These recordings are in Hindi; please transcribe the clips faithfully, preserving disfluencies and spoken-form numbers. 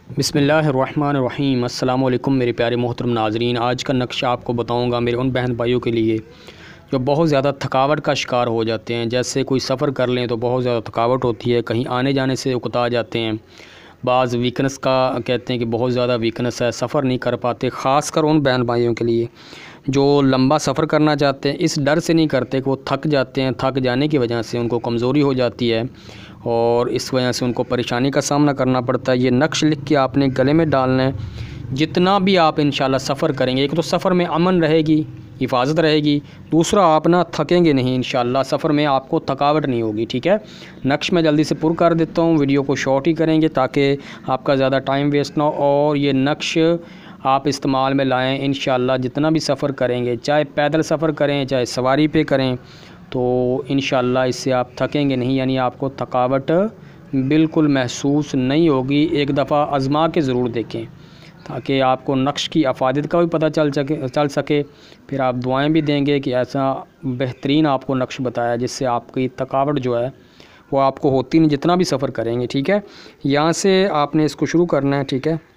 बिस्मिल्लाहिर्रहमानिर्रहीम। अस्सलाम वालेकुम मेरे प्यारे मोहतरम नाज़रीन। आज का नक्शा आपको बताऊंगा मेरे उन बहन भाइयों के लिए जो बहुत ज़्यादा थकावट का शिकार हो जाते हैं। जैसे कोई सफ़र कर लें तो बहुत ज़्यादा थकावट होती है, कहीं आने जाने से उकता जाते हैं। बाज़ वीकनेस का कहते हैं कि बहुत ज़्यादा वीकनेस है, सफ़र नहीं कर पाते। ख़ास कर उन बहन भाइयों के लिए जो लंबा सफ़र करना चाहते हैं, इस डर से नहीं करते कि वो थक जाते हैं। थक जाने की वजह से उनको कमज़ोरी हो जाती है और इस वजह से उनको परेशानी का सामना करना पड़ता है। ये नक्श लिख के आपने गले में डालना है। जितना भी आप इंशाल्लाह सफ़र करेंगे, एक तो सफ़र में अमन रहेगी, हिफाजत रहेगी, दूसरा आप ना थकेंगे नहीं इंशाल्लाह। सफ़र में आपको थकावट नहीं होगी। ठीक है, नक्श मैं जल्दी से पुर कर देता हूँ। वीडियो को शॉर्ट ही करेंगे ताकि आपका ज़्यादा टाइम वेस्ट ना हो और ये नक्श आप इस्तेमाल में लाएँ इंशाल्लाह। जितना भी सफ़र करेंगे, चाहे पैदल सफ़र करें चाहे सवारी पे करें, तो इंशाल्लाह इससे आप थकेंगे नहीं, यानी आपको थकावट बिल्कुल महसूस नहीं होगी। एक दफ़ा आज़मा के ज़रूर देखें ताकि आपको नक्श की अफादत का भी पता चल सके चल सके फिर आप दुआएं भी देंगे कि ऐसा बेहतरीन आपको नक्श बताया जिससे आपकी थकावट जो है वो आपको होती नहीं जितना भी सफ़र करेंगे। ठीक है, यहाँ से आपने इसको शुरू करना है। ठीक है,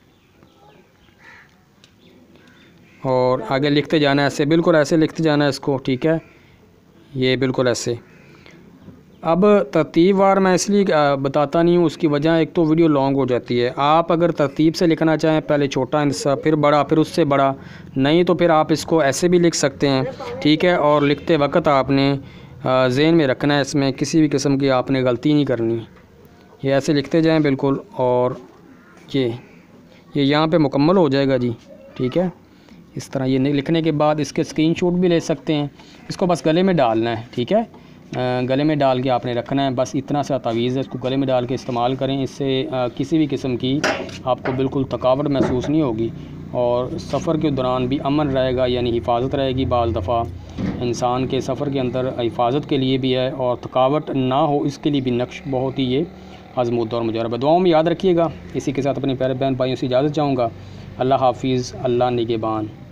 और आगे लिखते जाना है, ऐसे बिल्कुल ऐसे लिखते जाना है इसको। ठीक है, ये बिल्कुल ऐसे। अब तरतीब वार मैं इसलिए बताता नहीं हूँ, उसकी वजह एक तो वीडियो लॉन्ग हो जाती है। आप अगर तरतीब से लिखना चाहें, पहले छोटा हिस्सा फिर बड़ा फिर उससे बड़ा, नहीं तो फिर आप इसको ऐसे भी लिख सकते हैं। ठीक है, और लिखते वक्त आपने ज़हन में रखना है, इसमें किसी भी किस्म की आपने गलती नहीं करनी। ये ऐसे लिखते जाएँ बिल्कुल, और ये ये यहाँ पे मुकम्मल हो जाएगा जी। ठीक है, इस तरह ये लिखने के बाद इसके स्क्रीनशॉट भी ले सकते हैं। इसको बस गले में डालना है। ठीक है, गले में डाल के आपने रखना है, बस इतना सा तावीज़ है। इसको गले में डाल के इस्तेमाल करें, इससे किसी भी किस्म की आपको बिल्कुल थकावट महसूस नहीं होगी और सफ़र के दौरान भी अमन रहेगा, यानी हिफाजत रहेगी। बाज़ दफ़ा इंसान के सफ़र के अंदर हिफाजत के लिए भी है और थकावट ना हो इसके लिए भी नक्श बहुत ही ये आज़मूदा और मुजरब है। दुआओं में याद रखिएगा। इसी के साथ अपने प्यारे बहन भाइयों से इजाज़त चाहूँगा। अल्लाह हाफिज़, अल्लाह निगहबान।